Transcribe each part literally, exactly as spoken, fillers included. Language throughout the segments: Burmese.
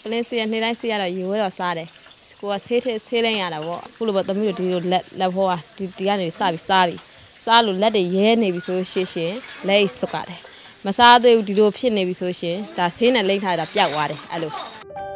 ပလင်းစီရနေတိုင်းစီရတော့ရေဝဲတော့စားတယ်ကိုကဆေးထဲဆေးလိုက်ရတာပေါ့အခုလိုပေါ့သမီးတို့ဒီလိုလက်လက်ဖောကဒီဒီကနေစပြီးစားပြီးစားလို့လက်တွေရဲနေပြီဆိုရှင်ရှင်လက်အိတ်စွတ်ရတယ်မစားသေးဘူးဒီလိုဖြစ်နေပြီဆိုရှင်ဒါဆေးနဲ့လိမ့်ထားတာပျောက်သွားတယ်အဲ့လို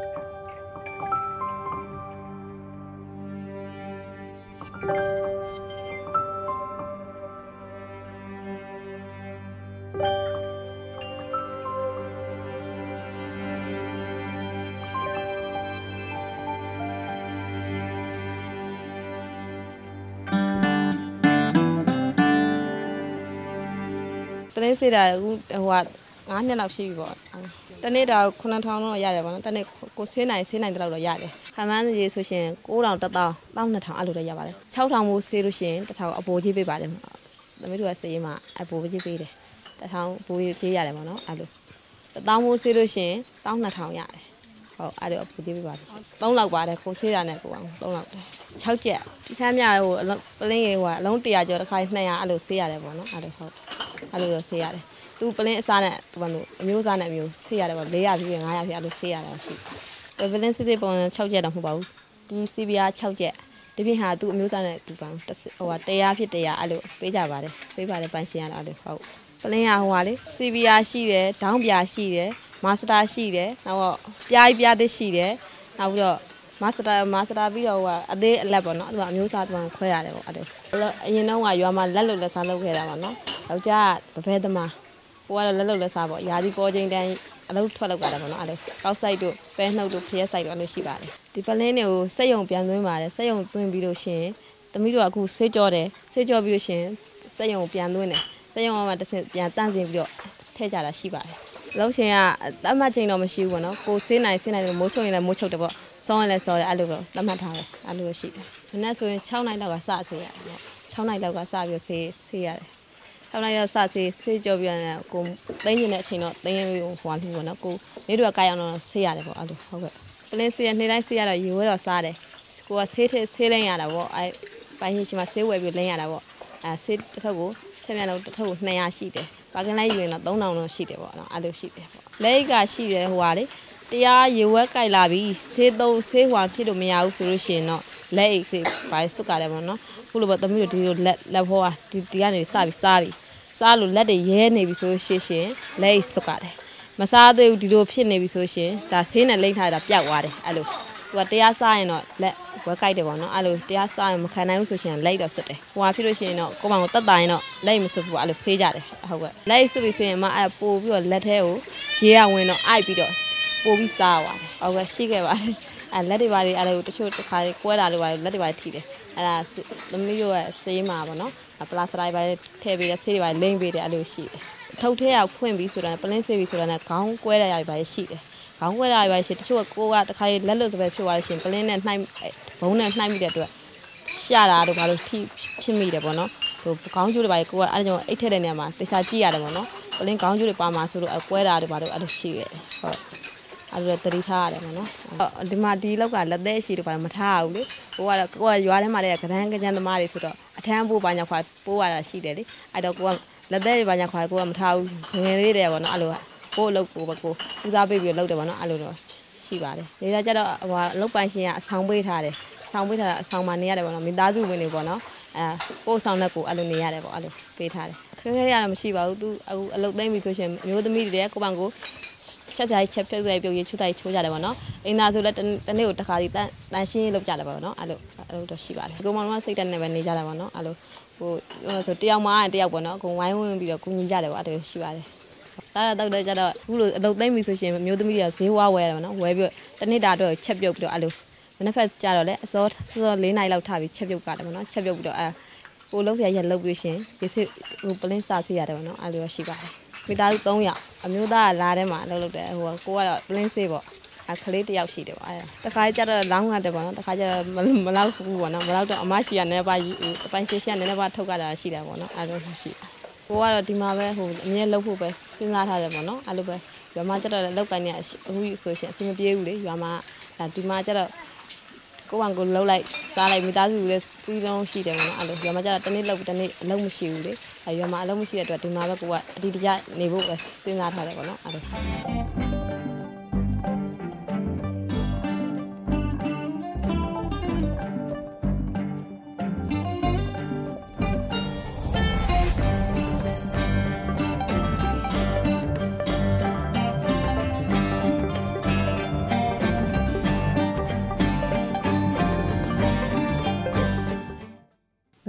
ပလင်းစီတာဟိုဟိုကငါးနှစ်လောက်ရှိပြီပေါ့တနေ့တော့ခုနှစ်ထောင်တော့ရတယ်ပေါ့နော်တနေ့ကိုဆေးနိုင်ဆေးနိုင်တဲ့လောက်တော့ရတယ်ခမ်းမန်းစီဆိုရှင်ကိုးထောင်တစ်သောင်းတောင်းနှစ်ထောင်အဲ့လိုတော့ရပါတယ်ခြောက်ထောင်မိုးဆေးလို့ရှင်တစ်ထောင်အပိုကြီးပေးပါတယ်သမီးတို့ကဆေးမှာအပိုကြီးပေးတယ်တစ်ထောင်ဘိုးကြီးရတယ်ပေါ့နော်အဲ့လိုတစ်သောင်းမိုးဆေးလို့ရှင်တောင်းနှစ်ထောင်ရတယ်ဟုတ်အဲ့လိုအပိုကြီးပေးပါတယ်သုံးလောက်ပါတယ်ကိုဆေးတာနဲ့ကိုအောင်သုံးလောက်တယ်၆ကျက်ဒီခမ်းမြဟိုပလင်းရေဟိုအလုံးတရာကျော်တစ်ခါနှစ်ရာအဲ့လိုဆေးရတယ်ပေါ့နော်အဲ့လိုဟုတ်အဲ့လိုတော့ဆေးရတယ်သူပလင်းအစားနဲ့သူကလို့အမျိုးအစားနဲ့အမျိုးဆေးရတယ်ပေါ့၄ရာပြည့်၅ရာပြည့်အဲ့လိုဆေးရတာရှိတယ်ပလင်းစစ်စစ်ပုံ၆ကျက်တော့မဟုတ်ပါဘူးဒီ စီ ဘီ အာ ၆ကျက်ဒီပြင်ဟာသူအမျိုးအစားနဲ့သူပန်းဟိုကတရားဖြစ်တရားအဲ့လိုပေးကြပါတယ်ပေးပါတယ်ပန်းရှင်ရတာအဲ့လိုဟုတ်ပလင်းရဟိုကလေ စီ ဘီ အာ ရှိတယ်ဒေါင်းပြာရှိတယ်မာစတာရှိတယ်နောက်တော့ပြားပြားသစ်ရှိတယ်နောက်ပြီးတော့မာစတာမာစတာပြီးတော့ဟိုကအသေးအလက်ပေါ့နော်သူကအမျိုးအစားသူကခွဲရတယ်ပေါ့အဲ့လိုအရင်တော့ကရွာမှာလက်လုံလက်စားလုပ်ခဲ့တာပေါ့နော်ယောက်ျားကဗဖဲသမားဟိုကတော့လက်လုံလက်စားပေါ့ယာဒီပေါ်ချင်းတန်းအလုပ်ထွက်လောက်ကြတာပေါ့နော်အဲ့လိုကောက်ဆိုင်တို့ပဲနှုတ်တို့ဖျက်ဆိုင်တို့အဲ့လိုရှိပါတယ်ဒီပလင်းတွေကိုစက်ယုံပြန်သွင်းပါတယ်စက်ယုံသွင်းပြီးလို့ရှင်သမီးတို့ကအခုဆေးကြောတယ်ဆေးကြောပြီးလို့ရှင်စက်ယုံပြန်သွင်းတယ်စက်ယုံကမှတစ်ဆင့်ပြန်တန့်စင်ပြီးတော့ထည့်ကြတာရှိပါတယ်လုံးရှင်ကတတ်မှတ်ချိန်တော့မရှိဘူးပေါ့နော်ကိုဆေးနိုင်ဆေးနိုင်တယ်မိုးချုံရင်လည်းမိုးချုပ်တယ်ပေါ့စောင်းရင်လည်းစောတယ်အဲ့လိုပဲတတ်မှတ်ထားတယ်အဲ့လိုရှိတယ်မနေ့ဆိုရင်၆နိုင်လောက်ကစဆေးရတယ်ပေါ့၆နိုင်လောက်ကစပြီးဆေးဆေးရတယ်ထောင်လိုက်တော့စဆေးဆေးကြောပြီးတော့ကိုသိင်းနေတဲ့အချိန်တော့သိင်းဟိုဟွာလို့ပေါ့နော်ကိုနေတို့ကကားအောင်တော့ဆေးရတယ်ပေါ့အဲ့လိုဟုတ်ကဲ့ပလင်းဆေးရနေတိုင်းဆေးရတော့ရေဝဲတော့စားတယ်ကိုကဆေးထဲဆေးလိုက်ရတာပေါ့အဲ့ပိုင်းရှိမှဆေးဝယ်ပြီးလင်းရတာပေါ့အဲဆေးတစ်ထုပ်ကိုထက်မြန်တော့တစ်ထုပ်ကိုနှစ်ရာရှိတယ်ပါကင်လိုက်ယူရင်တော့သုံးထောင်တော့ရှိတယ်ပေါ့နော်အဲ့လိုရှိတယ်ပေါ့လက်အိတ်ကရှိတယ်ဟိုဟာလေတရားရေဝဲကြိုက်လာပြီးဆေးသုံးဆေးဟွာဖြစ်လို့မရဘူးဆိုလို့ရှိရင်တော့လက်အိတ်ဖေးပိုင်းစွတ်ကြတယ်ပေါ့နော်ခုလိုပေါ့သမီးတို့ဒီလိုလက်လက်ဖောကဒီဒီကနေစပြီးစားပြီးစားလို့လက်တွေရဲနေပြီဆိုရှင်ရှင်လက်အိတ်စွတ်ကြတယ်မစားသေးဘူးဒီလိုဖြစ်နေပြီဆိုရှင်ဒါဆေးနဲ့လိမ့်ထားတာပျောက်သွားတယ်အဲ့လိုသူကတရားစားရင်တော့လက်ဝဲကြိုက်တယ်ပေါ့နော်အဲ့လိုတရားစားရင်မခံနိုင်ဘူးဆိုရှင်လက်တော့စွတ်တယ်ဟိုဟာဖြစ်လို့ရှိရင်တော့ကိုယ့်ဘောင်ကိုတတ်တာရင်တော့လက်မစွတ်ဘူးအဲ့လိုဆေးကြတယ်ဟုတ်ကဲ့လက်စွတ်ပြီးဆိုရင်မှအဲ့ပို့ပြီးတော့လက်ထဲကိုရေရဝင်တော့အိုက်ပြီးတော့ပို့ပြီးစားသွားတယ်ဟုတ်ကဲ့ရှိခဲ့ပါတယ်အဲ့လက်တွေပါလေအဲ့လိုတချို့တစ်ခါကွဲတာလို့ပါလက်တွေပါထိတယ်အဲ့ဒါသမီးတို့ရဲ့ဆေးမှာပေါ့နော်ပလာစတိုင်းပါထည့်ပေးတဲ့ဆေးတွေပါလိမ့်ပေးတယ်အဲ့လိုရှိတယ်ထုတ်ထဲရောက်ဖွင့်ပြီးဆိုတာပလင်းဆေးပြီးဆိုတာနဲ့ခေါင်းကွဲတဲ့ຢာတွေပါရှိတယ်ခေါင်းကွဲတာတွေပါရှိတချို့ကကိုကတစ်ခါလက်လွတ်စပယ်ဖြစ်သွားလို့ရှိရင်ပလင်းနဲ့နှိုက်ဘုံနဲ့နှိုက်မိတဲ့အတွက်ရှာတာတို့ဘာလို့ထိဖြစ်မိတယ်ပေါ့နော်ဟိုခေါင်းကျိုးတွေပါကိုကအဲ့ဒါကြောင့်အိတ်ထက်တဲ့နေရာမှာတေချာကြည့်ရတယ်ပေါ့နော်ပလင်းခေါင်းကျိုးတွေပါမှာဆိုလို့ကွဲတာတွေပါလို့အဲ့လိုရှိရတယ်ဟုတ်အဲ့လိုတတိထားရတယ်ပေါ့နော်ဒီမှာဒီလောက်ကလက်သေးရှိတော့ဘာမထားဘူးလေကိုကကိုကရွာထဲမှာလည်းကဒန်းကကြမ်းသမားတွေဆိုတော့အထမ်းပိုးပါညာခွာပိုးရတာရှိတယ်လေအဲ့တော့ကိုကလက်သေးပါညာခွာကိုကမထားဘူးငယ်လေးတယ်ပေါ့နော်အဲ့လိုကိုအလုပ်ကိုပဲကိုဦးစားပေးပြီးလုပ်တယ်ပေါ့နော်အဲ့လိုတော့ရှိပါတယ်နေရာကျတော့ဟိုအလုပ်ပိုင်ရှင်ကအဆောင်ပေးထားတယ်ဆောင်ပေးထားတာအဆောင်မှာနေရတယ်ပေါ့နော်မိသားစုဝင်တွေပေါ့နော်အဲကို့ဆောင်တဲ့ကိုအဲ့လိုနေရတယ်ပေါ့အဲ့လိုပေးထားတယ်ခက်ခဲရတာမရှိပါဘူးသူအခုအလုပ်သိမ်းပြီဆိုရှင်အမျိုးသမီးတွေကိုပန်ကိုချက်စားချက်ဖြုတ်လိုက်ပြုတ်ရေးချွတ်တိုင်းချိုးကြတယ်ပေါ့နော်အင်းသားဆိုလည်းတနေ့ကိုတစ်ခါစီတန်တန်ရှင်းလုပ်ကြတယ်ပေါ့နော်အဲ့လိုအဲ့လိုတော့ရှိပါတယ်ကိုမောင်ကစိတ်တက်နေပဲနေကြတာပေါ့နော်အဲ့လိုဟိုဆိုတယောက်မှတယောက်ပေါ့နော်အကုန်ဝိုင်းဝန်းပြီးတော့ကိုညီကြတယ်ပေါ့အဲ့လိုရှိပါတယ်စားရတော့ကြတော့အခုလိုအလုပ်သိမ်းပြီဆိုရှင်မျိုးသမီးတွေကဈေးဝါးဝဲတယ်ပေါ့နော်ဝဲပြီးတနေ့တာတော့ချက်ပြုတ်ပြီးတော့အဲ့လိုမနေ့ဖက်ကြတော့လေအစောစော၄နိုင်လောက်ထားပြီးချက်ပြုတ်ကြတယ်ပေါ့နော်ချက်ပြုတ်ပြီးတော့အဲကိုလုံးစရာရက်လုပ်ပြီးရှင်ဒီစစ်ဟိုပလင်းစားစီရတယ်ပေါ့နော်အဲ့လိုရှိပါတယ်မိသားစု၃ယောက်အမျိုးသားကလာထဲမှာအလုပ်လုပ်တယ်ဟိုကိုကတော့ပလင်းစေးပေါ့အခလေးတစ်ယောက်ရှိတယ်ပေါ့အဲတခါကျတော့လောင်းရတယ်ပေါ့နော်တခါကျတော့မလောက်ဘူးပေါ့နော်မလောက်တော့အမရှိကနေပါအပိုင်းရှင်းရှင်းနည်းနည်းပါထုတ်ကြတာရှိတယ်ပေါ့နော်အဲ့လိုရှိကိုကတော့ဒီမှာပဲဟိုအမြဲလှုပ်ဖို့ပဲစဉ်းစားထားတယ်ပေါ့နော်အဲ့လိုပဲရွာမှာကျတော့လောက်ကိုင်းနေအခုဆိုရှင်အဆင်မပြေဘူးလေရွာမှာဒီမှာကျတော့ကိုကကိုလှုပ်လိုက်စားလိုက်မိသားစုလည်းပြီးတော့ရှိတယ်ပေါ့နော်အဲ့လိုရွာမှာကျတော့တနေ့လှုပ်တနေ့အလုံးမရှိဘူးလေအဲရွာမှာအလုံးမရှိတဲ့အတွက်ဒီမှာပဲကိုကအတီးတကျနေဖို့ပဲစဉ်းစားထားတယ်ပေါ့နော်အဲ့လို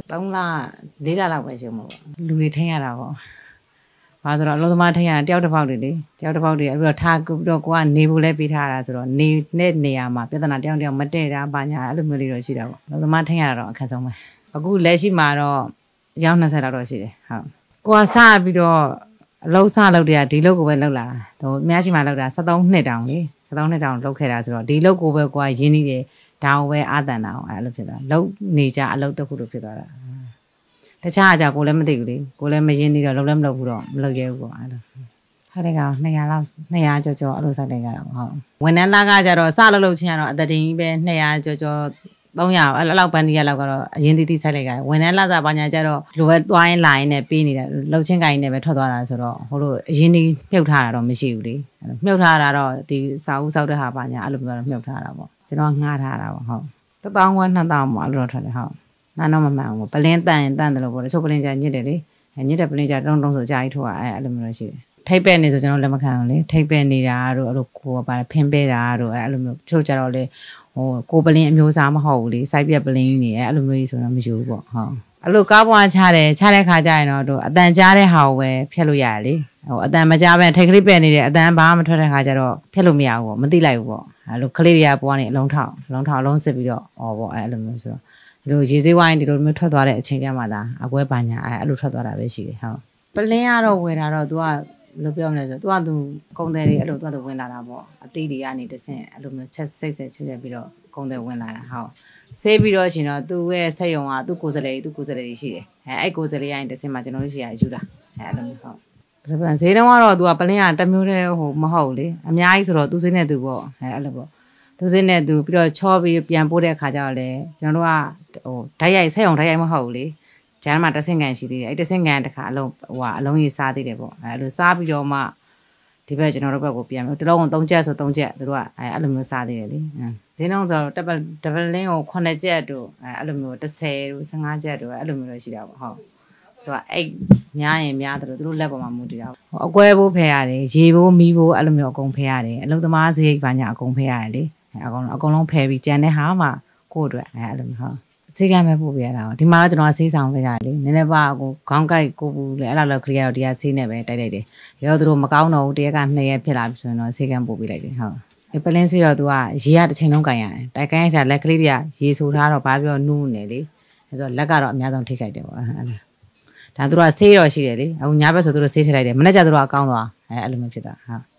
သုံးလလေးလလောက်ပဲရှိမှာပေါ့လူတွေထင်းရတာပေါ့ဘာဆိုတော့အလုံးသမားထင်းရတယောက်တစ်ပေါက်တွေလေတယောက်တစ်ပေါက်တွေအဲ့ပြီးတော့ထားပြီးတော့ကိုကနေဖို့လဲပေးထားတာဆိုတော့နေနဲ့နေရာမှာပြဿနာတယောက်တယောက်မတည့်တာဘာညာအဲ့လိုမျိုးလေးတော့ရှိတာပေါ့အလုံးသမားထင်းရတာတော့အခက်ဆုံးပဲအခုလက်ရှိမှာတော့ရောင်းနှစ်ဆယ်လောက်တော့ရှိတယ်ဟုတ်ကိုကစပြီးတော့အလုံးစလောက်တည်းကဒီလောက်ကိုပဲလောက်လာတာဟိုအများရှိမှလောက်တာsevenနှစ်တောင်လေsevenနှစ်တောင်လောက်ခဲ့တာဆိုတော့ဒီလောက်ကိုပဲကိုကရင်းနေတယ်ဒါကိုပဲအာတန်တာအောင်အဲ့လိုဖြစ်သွားလောက်နေကြအလောက်တစ်ခုလိုဖြစ်သွားတာတခြားအကြောကိုလည်းမသိဘူးလေကိုလည်းမရင်းနေတော့လုံးလည်းမလုပ်ဘူးတော့မလုပ်ရဲဘူးပေါ့အဲ့လိုထားတဲ့ကောင်two hundredလောက်two hundredကျော်ကျော်အဲ့လိုစိုက်လိုက်ကြတာပေါ့ဟုတ်ဝန်ထမ်းလာကကြတော့စလုပ်လို့ချင်းကတော့အတတင်ကြီးပဲtwo hundredကျော်ကျော်three hundredအဲ့လောက်ပန်းကြီးရလောက်ကတော့အရင်တီးတီးစိုက်လိုက်ကြတယ်ဝန်ထမ်းလာစားပါညာကြတော့လိုပဲသွားရင်လာရင်နဲ့ပေးနေတာလှုပ်ချင်းကိုင်းနဲ့ပဲထွက်သွားတာဆိုတော့ဟိုလိုအရင်ဒီမြုပ်ထားတာတော့မရှိဘူးလေမြုပ်ထားတာတော့ဒီစာအုပ်စောက်တဲ့ဟာပါညာအဲ့လိုမျိုးတော့မြုပ်ထားတာပေါ့ကျွန်တော်ငှားထားတာပေါ့ဟုတ်one thousandခွဲtwo thousandပေါ့အဲ့လိုထွက်တယ်ဟုတ်မှန်တော့မမှန်ဘူးပလင်းတန်ရင်တန်တယ်လို့ပေါ့တချို့ပလင်းကြညစ်တယ်လေညစ်တဲ့ပလင်းကြတုံးတုံးဆိုကြာကြီးထိုးတာအဲ့အဲ့လိုမျိုးရှိတယ်ထိပ်ပဲ့နေဆိုကျွန်တော်လက်မခံဘူးလေထိပ်ပဲ့နေတာတို့အဲ့လိုကိုယ်ပါဖင်းပဲ့တာတို့အဲ့လိုမျိုးတချို့ကြတော့လေဟိုကိုပလင်းအမျိုးစားမဟုတ်ဘူးလေစိုက်ပြက်ပလင်းနေအဲ့လိုမျိုးကြီးဆိုတော့မယူဘူးပေါ့ဟုတ်အဲ့လိုကားပွားချတယ်ချတဲ့ခါကျရင်တော့တို့အတန်ကြားတဲ့ဟာကိုပဲဖျက်လို့ရတယ်လေဟိုအတန်မကြားပဲထိတ်ကလေးပဲ့နေတယ်အတန်ဘာမှမထွက်တဲ့ခါကျတော့ဖျက်လို့မရဘူးပေါ့မသိလိုက်ဘူးပေါ့အဲ့လိုကလေးတွေကပွားနေအလုံးထောက်အလုံးထောက်အလုံးစစ်ပြီးတော့ဩပေါ့အဲ့လိုမျိုးဆိုတော့ဒီလိုရေစေးဝိုင်းဒီလိုမျိုးထွက်သွားတဲ့အချိန်ကျမှသာအကွဲပါညာအဲ့လိုထွက်သွားတာပဲရှိတယ်ဟုတ်ပလင်းကတော့ဝယ်တာတော့ तू ကလို့ပြောမလဲဆို तू က तू ကုန်တယ်တွေအဲ့လို तू က तू ဝင်လာတာပေါ့အသေးတွေကနေတဆင့်အဲ့လိုမျိုးချက်စိတ်စိတ်ချက်ချက်ပြီးတော့ကုန်တယ်ဝင်လာတာဟုတ်ဆေးပြီးတော့ရှင်တော့ तू ရဲ့ဆက်ယုံက तू ကိုယ်စလေ तू ကိုယ်စလေရှိတယ်အဲအဲ့ကိုယ်စလေရရင်တဆင့်မှာကျွန်တော်တို့ရှိရယူတာအဲအဲ့လိုမျိုးဟုတ်ဘယ်လိုဈေးတုံးကတော့ तू ကပလင်းကတစ်မျိုးတည်းဟိုမဟုတ်လေအများကြီးဆိုတော့ तू စိနဲ့ तू ပေါ့အဲအဲ့လိုပေါ့သူစင်းနဲ့သူပြီးတော့ချောပြီးပြန်ပို့တဲ့အခါကျတော့လေကျွန်တော်တို့ကဟိုဓာတ်ရိုက်ဆက်အောင်ဓာတ်ရိုက်မဟုတ်ဘူးလေဂျမ်းမှာတဆင့်ကန်ရှိသေးတယ်အဲ့တဆင့်ကန်တစ်ခါအလုံးဟိုအလုံးကြီးစားသေးတယ်ပေါ့အဲ့လိုစားပြီးတော့မှဒီဘက်ကျွန်တော်တို့ဘက်ကိုပြန်ပြီးတလုံးသုံးချက်ဆိုသုံးချက်သူတို့ကအဲ့အဲ့လိုမျိုးစားသေးတယ်လေဒီနောက်ဆိုတော့တပတပလင်းကိုnineချက်တို့အဲ့လိုမျိုးtenတို့fifteenချက်တို့အဲ့လိုမျိုးတော့ရှိတာပေါ့ဟုတ်သူကအဲ့များရင်များတယ်လို့သူတို့လက်ပေါ်မှာမူတည်တာဟိုအကွဲဘိုးဖယ်ရတယ်ရေဘိုးမီးဘိုးအဲ့လိုမျိုးအကုန်ဖယ်ရတယ်အလုံးသမားစရိတ်ပါညာအကုန်ဖယ်ရတယ်လေအကုန်လုံးအကုန်လုံးဖယ်ပြီးကြံတဲ့ဟာမှကိုယ့်အတွက်အဲ့လိုမျိုးဟုတ်ဈေးကမ်းပဲပို့ပြရတာဒီမှာတော့ကျွန်တော်ဆေးဆောင်ခဲ့ကြတယ်လေနည်းနည်းပါကိုခေါင်းကိုက်ကိုပူလေအဲ့လိုလောက်ခရီးကတော့တရားဆေးနဲ့ပဲတိုက်လိုက်တယ်ရောသူတို့မကောင်းတော့ဘူးတရက်ကtwoရက်ဖြစ်လာပြီဆိုရင်တော့ဆေးကမ်းပို့ပြလိုက်တယ်ဟုတ်ဒီပလင်းဆေးတော့ तू ကရေကတစ်ချိန်လုံးကန်ရတယ်တိုက်ကိုင်းချာလက်ကလေးတွေကရေဆိုထားတော့ဘာပြောနူးနေလေအဲ့တော့လက်ကတော့အများဆုံးထိခိုက်တယ်ပေါ့အဲ့ဒါဒါသူတို့ကဆေးတော့ရှိတယ်လေအခုညဘက်ဆိုသူတို့ဆေးထည့်လိုက်တယ်မနေ့ကျသူတို့ကကောင်းသွားအဲ့အဲ့လိုမျိုးဖြစ်တာဟုတ်